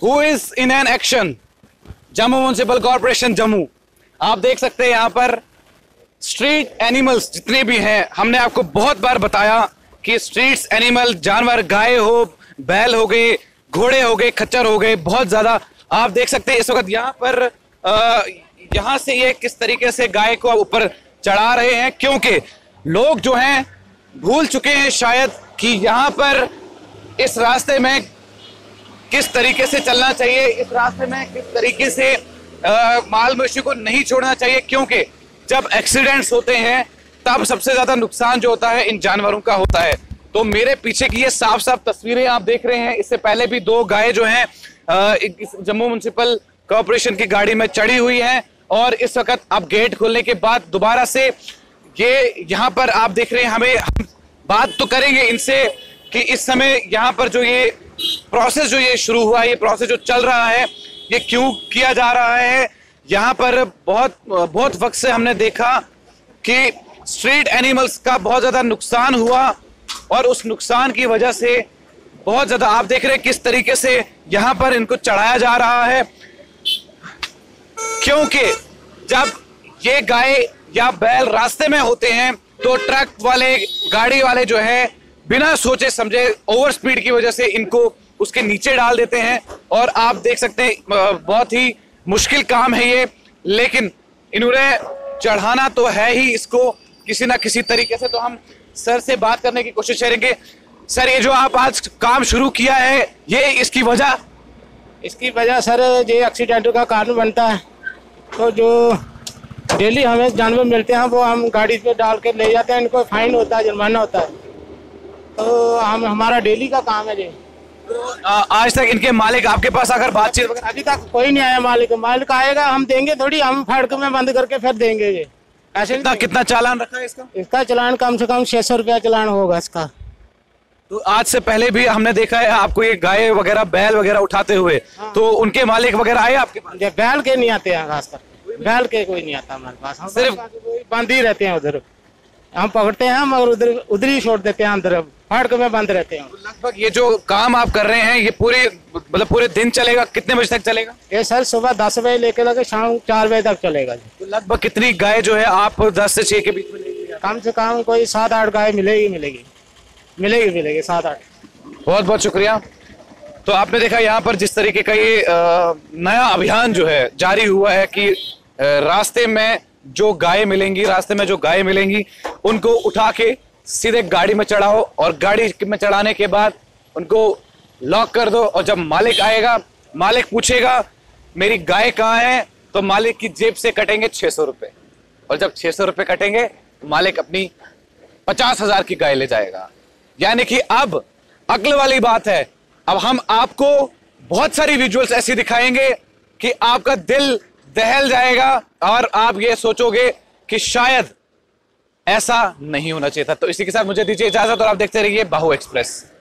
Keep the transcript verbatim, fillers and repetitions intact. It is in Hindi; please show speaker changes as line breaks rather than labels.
Who is in an action, Jammu municipal corporation Jammu. आप देख सकते हैं यहाँ पर स्ट्रीट एनिमल्स जितने भी हैं, हमने आपको बहुत बार बताया कि स्ट्रीट एनिमल जानवर, गाय हो, बैल हो गए, घोड़े हो गए, खच्चर हो गए, बहुत ज्यादा आप देख सकते हैं इस वक्त यहाँ पर यहाँ से ये किस तरीके से गाय को ऊपर चढ़ा रहे हैं, क्योंकि लोग जो हैं भूल चुके हैं शायद कि यहाँ पर इस रास्ते में किस तरीके से चलना चाहिए, इस रास्ते में किस तरीके से आ, माल मवेशी को नहीं छोड़ना चाहिए, क्योंकि जब एक्सीडेंट्स होते हैं तब सबसे ज्यादा नुकसान जो होता है इन जानवरों का होता है। तो मेरे पीछे की ये साफ साफ तस्वीरें आप देख रहे हैं, इससे पहले भी दो गाय जो हैं जम्मू म्युनिसिपल कॉर्पोरेशन की गाड़ी में चढ़ी हुई हैं, और इस वक्त अब गेट खोलने के बाद दोबारा से ये यहाँ पर आप देख रहे हैं। हमें हम बात तो करेंगे इनसे कि इस समय यहाँ पर जो ये प्रोसेस जो ये शुरू हुआ, ये प्रोसेस जो चल रहा है, ये क्यों किया जा रहा है। यहाँ पर बहुत बहुत वक्त से हमने देखा कि स्ट्रीट एनिमल्स का बहुत ज्यादा नुकसान हुआ, और उस नुकसान की वजह से बहुत ज्यादा आप देख रहे हैं किस तरीके से यहाँ पर इनको चढ़ाया जा रहा है, क्योंकि जब ये गाय या बैल रास्ते में होते हैं तो ट्रक वाले, गाड़ी वाले जो है बिना सोचे समझे ओवर स्पीड की वजह से इनको उसके नीचे डाल देते हैं। और आप देख सकते हैं बहुत ही मुश्किल काम है ये, लेकिन इन्होंने चढ़ाना तो है ही इसको किसी ना किसी तरीके से। तो हम सर से बात करने की कोशिश करेंगे। सर, ये जो आप आज काम शुरू किया है, ये इसकी वजह
इसकी वजह सर ये एक्सीडेंट का कारण बनता है। तो जो डेली हमें जानवर मिलते हैं वो हम गाड़ी पे डाल के ले जाते हैं, इनको फाइन होता है, जुर्माना होता है। तो हम हमारा डेली का काम है ये।
तो आज तक इनके मालिक आपके पास अगर बातचीत वगैरह?
अभी तक कोई नहीं आया मालिक। मालिक आएगा हम देंगे थोड़ी, हम फाड़क में बंद करके फिर देंगे। ये ऐसे
कितना कितना चालान रखा है इसका?
इसका चालान कम से कम छह सौ रुपया चालान होगा इसका।
तो आज से पहले भी हमने देखा है आपको ये गाय वगैरह, बैल वगैरह उठाते हुए। हाँ। तो उनके मालिक वगैरह आए आपके पास?
बैल के नहीं आते हैं, खासकर बैल के कोई नहीं आता हमारे पास। हम सिर्फ बंद ही रहते हैं उधर, हम पकड़ते हैं मगर उधर उधर ही छोड़ देते हैं, अंदर फाड़क में बंद रहते हैं।
लगभग ये जो काम आप कर रहे हैं ये पूरे मतलब पूरे दिन चलेगा? कितने बजे तक चलेगा
ये सर? सुबह दस बजे लेके लगे शाम चार बजे तक चलेगा।
तो लगभग कितनी गाय जो है आप दस से छह के बीच में लेंगे?
कम से कम कोई सात आठ गाय मिलेगी मिलेगी मिलेगी मिलेगी सात आठ।
बहुत बहुत शुक्रिया। तो आपने देखा यहाँ पर जिस तरीके का ये नया अभियान जो है जारी हुआ है कि रास्ते में जो गाय मिलेंगी, रास्ते में जो गाय मिलेंगी उनको उठा के सीधे गाड़ी में चढ़ाओ, और गाड़ी में चढ़ाने के बाद उनको लॉक कर दो। और जब मालिक आएगा, मालिक पूछेगा मेरी गाय कहाँ है, तो मालिक की जेब से कटेंगे छह सौ रुपए, और जब छह सौ रुपए कटेंगे तो मालिक अपनी पचास हजार की गाय ले जाएगा। यानी कि अब अक्ल वाली बात है। अब हम आपको बहुत सारी विजुअल्स ऐसी दिखाएंगे कि आपका दिल दहल जाएगा और आप ये सोचोगे कि शायद ऐसा नहीं होना चाहिए था। तो इसी के साथ मुझे दीजिए इजाजत, और आप देखते रहिए बाहु एक्सप्रेस।